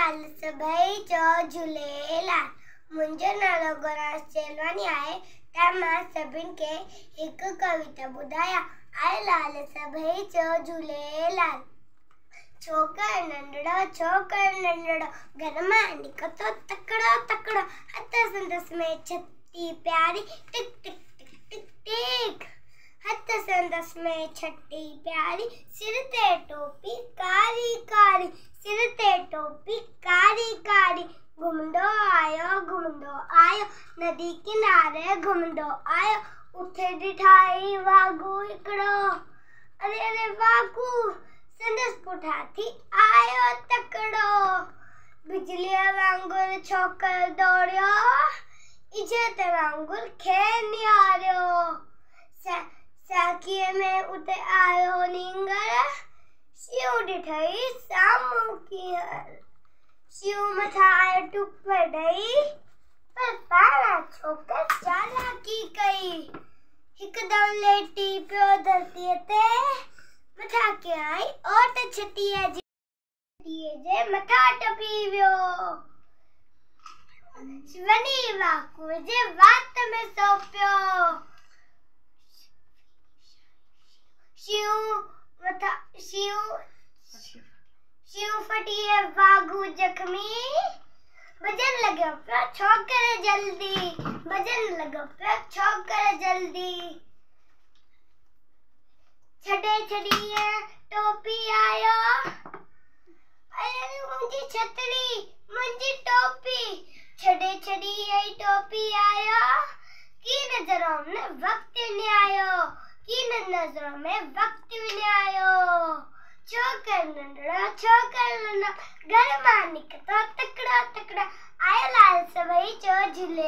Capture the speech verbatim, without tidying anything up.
लाल सभई चो झूलेलाल। मुंहिंजो नालो गुरांश चेलवानी आहे त मां सभिनि खे हिकु कविता ॿुधायां। आए लाल सभई चो झूलेलाल। छोकर नंढड़ो छोकर नंढड़ो घर मां निकितो तकड़ो तकड़ो हथ संदसि में छटी प्यारी टिक टिक टिक टिक टिक। हथ संदसि में छटी प्यारी सिर ते टोपी कारी कारी सिर ते टोपी कारी कारी। घुमंदो आयो घुमंदो आयो नदी किनारे घुमंदो आयो। उथे ॾिठाई वागू हिकिड़ो अरे अरे वागू संदसि पुठा थी आयो तकड़ो। बिजलीअ वांगुरु छोकर दौड़ियो इज़त वांगुरु खे निहारियो। साखीअ में उते आयो नींगर शिव ॾिठई साम्हूं कीअं। शिव मथां आयो टुप ॾेई पर पाणा छोकर चालाकी कई। हिकदमि लेटी पियो धरतीअ ते मथां कयाई ओट छटीअ जी जे मथां टपी वियो। वञी वाकूअ जे वात में सो पियो। शिव मथां शिव शिव फटी वागू जख्मी भजन लॻो पियो छोकर जल्दी भजन लॻो पियो छोकर जल्दी। छॾे छॾी टोपी आयो अरे मुंहिंजी छतरी मुंहिंजी टोपी। छॾे छॾी आई टोपी आयो की नज़रों में वक्त विञायो की नज़रों में वक्त विञायो। छोकर नंढड़ो छोकर नंढड़ो घर मां निकितो तकड़ो तकड़ो आयो लाल सभई चो झूले।